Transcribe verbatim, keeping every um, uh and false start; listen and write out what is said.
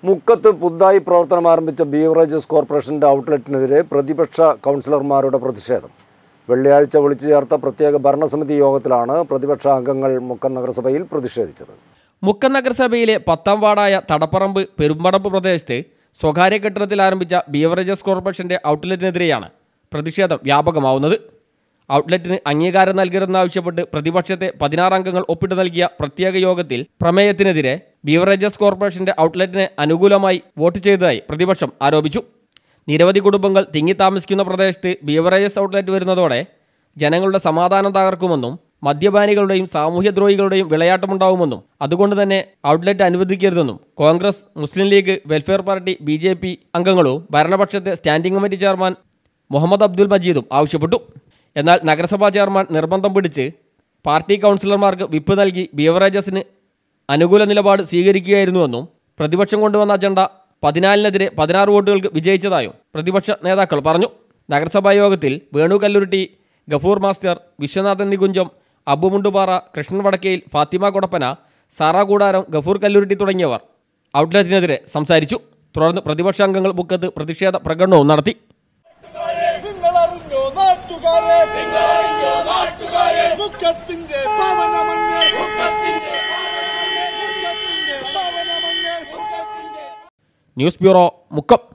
മുക്കത്ത് പുതുതായി പ്രവർത്തനം ആരംഭിച്ച ബീവറേജസ് കോർപ്പറേഷന്റെ ഔട്ട്ലെറ്റിനെതിരെ പ്രതിപക്ഷ കൗൺസിലർമാരുടെ പ്രതിഷേധം. വെള്ളിയാഴ്ച വിളിച്ചു ചേർത്ത പ്രത്യേക ഭരണസമിതി യോഗത്തിലാണ് പ്രതിപക്ഷ അംഗങ്ങൾ മുക്കം നഗരസഭയിൽ പ്രതിഷേധിച്ചത്. മുക്കം നഗരസഭയിലെ പത്താം വാർഡായ തടപ്പറമ്പ് പെരുമ്പടമ്പ് പ്രദേശത്ത് സ്വകാര്യ കെട്ടിടത്തിൽ ആരംഭിച്ച ബീവറേജസ് കോർപ്പറേഷന്റെ ഔട്ട്ലെറ്റിനെതിരെയാണ് പ്രതിഷേധം വ്യാപകമാവുന്നത്. ഔട്ട്ലെറ്റിന് അംഗീകാരം നൽകരുതെന്നാവശ്യപ്പെട്ട് പ്രതിപക്ഷത്തെ പതിനാറ് അംഗങ്ങൾ ഒപ്പിട്ട് നൽകിയ പ്രത്യേക യോഗത്തിൽ പ്രമേയത്തിനെതിരെ ബീവറേജസ് കോർപ്പറേഷന്റെ ഔട്ട്ലെറ്റിന് അനുകൂലമായി വോട്ട് ചെയ്തതായി പ്രതിപക്ഷം ആരോപിച്ചു. നിരവധി കുടുംബങ്ങൾ തിങ്ങിത്താമസിക്കുന്ന പ്രദേശത്ത് ബീവറേജസ് ഔട്ട്ലെറ്റ് വരുന്നതോടെ ജനങ്ങളുടെ സമാധാനം തകർക്കുമെന്നും മദ്യപാനികളുടെയും സാമൂഹ്യദ്രോഹികളുടെയും വിളയാട്ടമുണ്ടാവുമെന്നും അതുകൊണ്ട് തന്നെ ഔട്ട്ലെറ്റ് അനുവദിക്കരുതെന്നും Congress, Muslim League, Welfare Party, B J P അംഗങ്ങളും ഭരണപക്ഷത്തെ standing committee chairman Muhammad Abdul മജീദും ആവശ്യപ്പെട്ടു. എന്നാൽ നഗരസഭാ ചെയർമാൻ നിർബന്ധം പിടിച്ച് പാർട്ടി കൗൺസിലർമാർക്ക് വിപ്പ് നൽകി ബീവറേജസിന് അനുകൂല നിലപാട് സ്വീകരിക്കുകയായിരുന്നുവെന്നും പ്രതിപക്ഷം കൊണ്ടുവന്ന അജണ്ട പതിനാലിനെതിരെ പതിനാറ് വോട്ടുകൾക്ക് വിജയിച്ചതായും പ്രതിപക്ഷ നേതാക്കൾ പറഞ്ഞു. നഗരസഭാ യോഗത്തിൽ വേണു കല്ലുരുട്ടി, ഗഫൂർ മാസ്റ്റർ, വിശ്വനാഥൻ നികുഞ്ചം, അബു മുണ്ടുപാറ, കൃഷ്ണൻ വടക്കയിൽ, ഫാത്തിമ കൊടപ്പന, സാറ കൂടാരം, ഗഫൂർ കല്ലുരുട്ടി തുടങ്ങിയവർ ഔട്ട്ലെറ്റിനെതിരെ സംസാരിച്ചു. തുടർന്ന് പ്രതിപക്ഷ അംഗങ്ങൾ മുക്കത്ത് പ്രതിഷേധ പ്രകടനവും നടത്തി. News bureau, Mukkam.